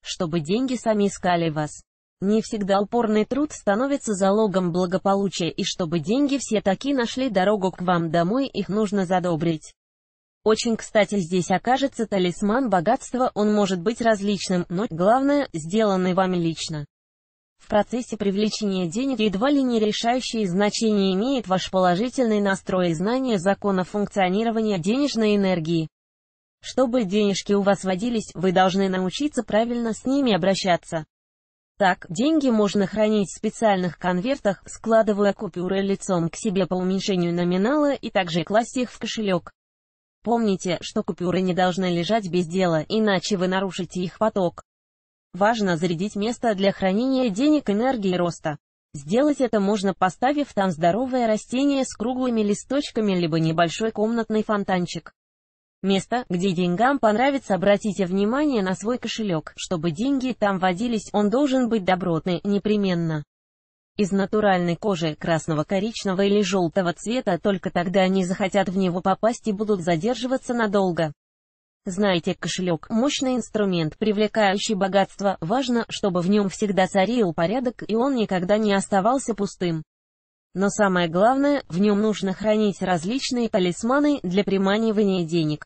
чтобы деньги сами искали вас. Не всегда упорный труд становится залогом благополучия, и чтобы деньги все таки нашли дорогу к вам домой, их нужно задобрить. Очень кстати здесь окажется талисман богатства, он может быть различным, но, главное, сделанный вами лично. В процессе привлечения денег едва ли не решающее значение имеет ваш положительный настрой и знание закона функционирования денежной энергии. Чтобы денежки у вас водились, вы должны научиться правильно с ними обращаться. Так, деньги можно хранить в специальных конвертах, складывая купюры лицом к себе по уменьшению номинала и также класть их в кошелек. Помните, что купюры не должны лежать без дела, иначе вы нарушите их поток. Важно зарядить место для хранения денег энергией роста. Сделать это можно, поставив там здоровое растение с круглыми листочками либо небольшой комнатный фонтанчик. Место, где деньгам понравится, обратите внимание на свой кошелек, чтобы деньги там водились, он должен быть добротный, непременно. Из натуральной кожи, красного, коричневого или желтого цвета, только тогда они захотят в него попасть и будут задерживаться надолго. Знаете, кошелек – мощный инструмент, привлекающий богатство, важно, чтобы в нем всегда царил порядок и он никогда не оставался пустым. Но самое главное, в нем нужно хранить различные талисманы для приманивания денег.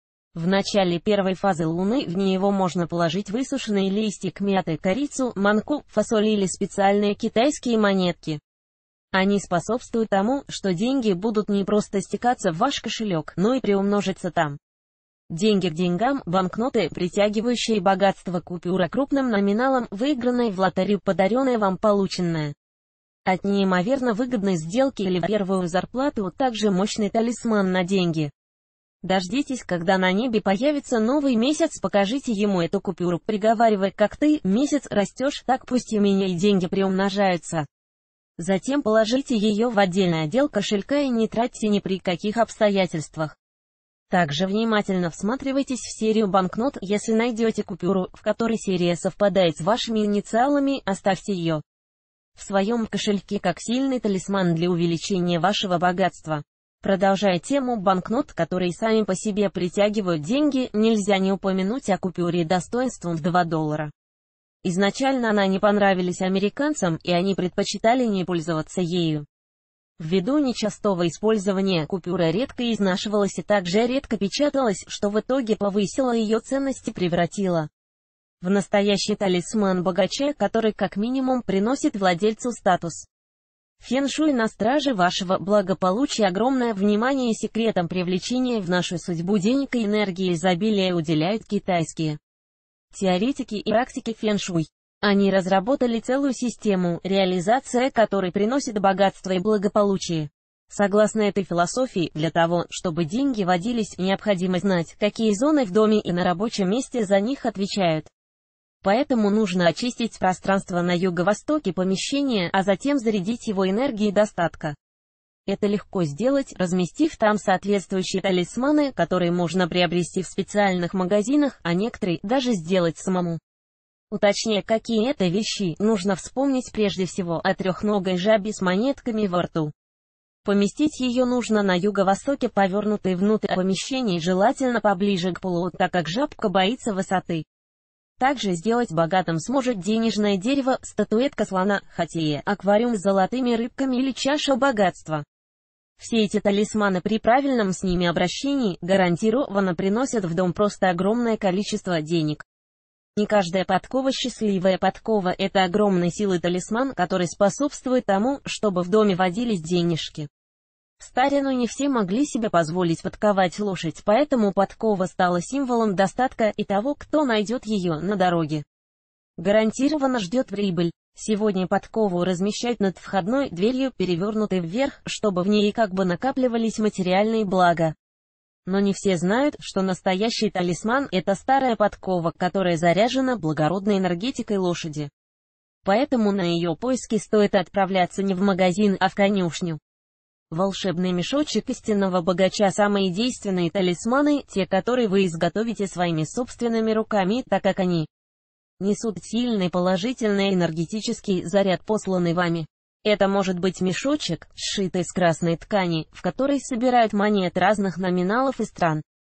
В начале первой фазы Луны в него можно положить высушенный листик мяты, корицу, манку, фасоль или специальные китайские монетки. Они способствуют тому, что деньги будут не просто стекаться в ваш кошелек, но и приумножиться там. Деньги к деньгам, банкноты, притягивающие богатство, купюра крупным номиналом, выигранная в лотерею, подаренная вам, полученная от неимоверно выгодной сделки или первую зарплату, также мощный талисман на деньги. Дождитесь, когда на небе появится новый месяц, покажите ему эту купюру, приговаривая: как ты, месяц, растешь, так пусть и у меня и деньги приумножаются. Затем положите ее в отдельный отдел кошелька и не тратьте ни при каких обстоятельствах. Также внимательно всматривайтесь в серию банкнот, если найдете купюру, в которой серия совпадает с вашими инициалами, оставьте ее в своем кошельке как сильный талисман для увеличения вашего богатства. Продолжая тему банкнот, которые сами по себе притягивают деньги, нельзя не упомянуть о купюре достоинством в $2. Изначально она не понравилась американцам, и они предпочитали не пользоваться ею. Ввиду нечастого использования купюра редко изнашивалась и также редко печаталась, что в итоге повысило ее ценность и превратило в настоящий талисман богача, который как минимум приносит владельцу статус. Фэн-шуй на страже вашего благополучия. Огромное внимание секретам привлечения в нашу судьбу денег и энергии изобилия уделяют китайские теоретики и практики фэн-шуй. Они разработали целую систему, реализация которой приносит богатство и благополучие. Согласно этой философии, для того, чтобы деньги водились, необходимо знать, какие зоны в доме и на рабочем месте за них отвечают. Поэтому нужно очистить пространство на юго-востоке помещения, а затем зарядить его энергией достатка. Это легко сделать, разместив там соответствующие талисманы, которые можно приобрести в специальных магазинах, а некоторые даже сделать самому. Уточняя, какие это вещи, нужно вспомнить прежде всего о трехногой жабе с монетками во рту. Поместить ее нужно на юго-востоке, повернутой внутрь помещения, желательно поближе к полу, так как жабка боится высоты. Также сделать богатым сможет денежное дерево, статуэтка слона, хатея, аквариум с золотыми рыбками или чаша богатства. Все эти талисманы при правильном с ними обращении гарантированно приносят в дом просто огромное количество денег. Не каждая подкова счастливая подкова – это огромной силы талисман, который способствует тому, чтобы в доме водились денежки. В старину не все могли себе позволить подковать лошадь, поэтому подкова стала символом достатка и того, кто найдет ее на дороге. Гарантированно ждет прибыль. Сегодня подкову размещают над входной дверью, перевернутой вверх, чтобы в ней как бы накапливались материальные блага. Но не все знают, что настоящий талисман – это старая подкова, которая заряжена благородной энергетикой лошади. Поэтому на ее поиски стоит отправляться не в магазин, а в конюшню. Волшебный мешочек истинного богача – самые действенные талисманы, те, которые вы изготовите своими собственными руками, так как они несут сильный положительный энергетический заряд, посланный вами. Это может быть мешочек, сшитый из красной ткани, в который собирают монеты разных номиналов и стран.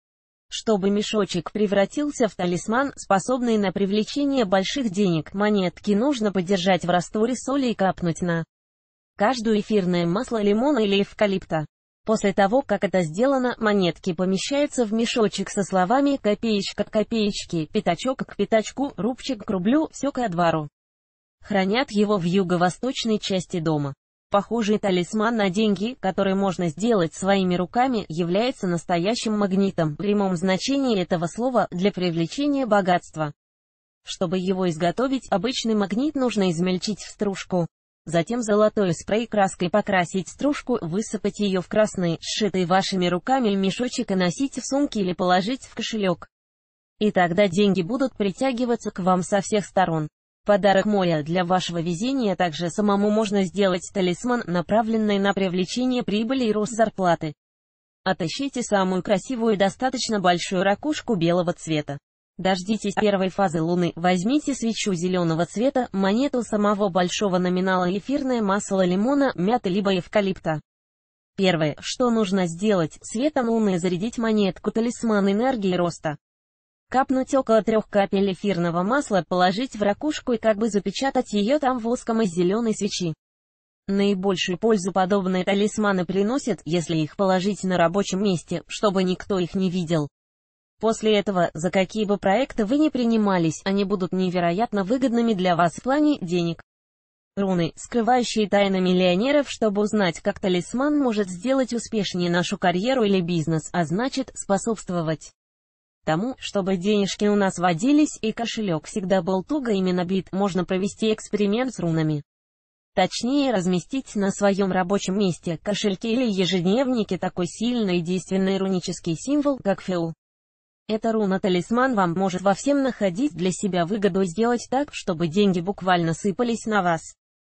Чтобы мешочек превратился в талисман, способный на привлечение больших денег, монетки нужно подержать в растворе соли и капнуть на каждую эфирное масло лимона или эвкалипта. После того, как это сделано, монетки помещаются в мешочек со словами «копеечка к копеечке», «пятачок к пятачку», «рубчик к рублю», «все ко двору». Хранят его в юго-восточной части дома. Похожий талисман на деньги, который можно сделать своими руками, является настоящим магнитом, в прямом значении этого слова, для привлечения богатства. Чтобы его изготовить, обычный магнит нужно измельчить в стружку. Затем золотой спрей краской покрасить стружку, высыпать ее в красный, сшитый вашими руками мешочек и носить в сумке или положить в кошелек. И тогда деньги будут притягиваться к вам со всех сторон. Подарок мой для вашего везения. Также самому можно сделать талисман, направленный на привлечение прибыли и рост зарплаты. Отыщите самую красивую и достаточно большую ракушку белого цвета. Дождитесь первой фазы луны, возьмите свечу зеленого цвета, монету самого большого номинала, эфирное масло лимона, мяты либо эвкалипта. Первое, что нужно сделать, светом луны зарядить монетку талисман энергии роста. Капнуть около 3 капель эфирного масла, положить в ракушку и как бы запечатать ее там воском из зеленой свечи. Наибольшую пользу подобные талисманы приносят, если их положить на рабочем месте, чтобы никто их не видел. После этого, за какие бы проекты вы ни принимались, они будут невероятно выгодными для вас в плане денег. Руны, скрывающие тайны миллионеров. Чтобы узнать, как талисман может сделать успешнее нашу карьеру или бизнес, а значит, способствовать тому, чтобы денежки у нас водились и кошелек всегда был туго ими набит, можно провести эксперимент с рунами. Точнее, разместить на своем рабочем месте, кошельке или ежедневнике такой сильный и действенный рунический символ, как феу. Эта руна-талисман вам может во всем находить для себя выгоду и сделать так, чтобы деньги буквально сыпались на вас.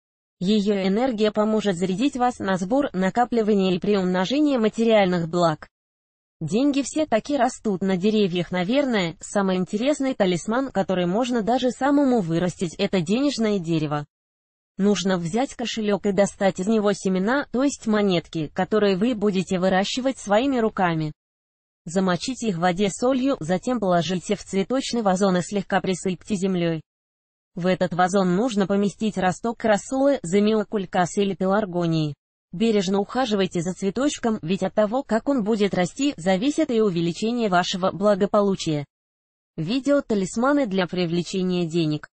Ее энергия поможет зарядить вас на сбор, накапливание и приумножение материальных благ. Деньги все таки растут на деревьях, наверное. Самый интересный талисман, который можно даже самому вырастить, это денежное дерево. Нужно взять кошелек и достать из него семена, то есть монетки, которые вы будете выращивать своими руками. Замочите их в воде с солью, затем положите в цветочный вазон и слегка присыпьте землей. В этот вазон нужно поместить росток рассолы, замиокулькас или пеларгонии. Бережно ухаживайте за цветочком, ведь от того, как он будет расти, зависит и увеличение вашего благополучия. Видео «Талисманы для привлечения денег».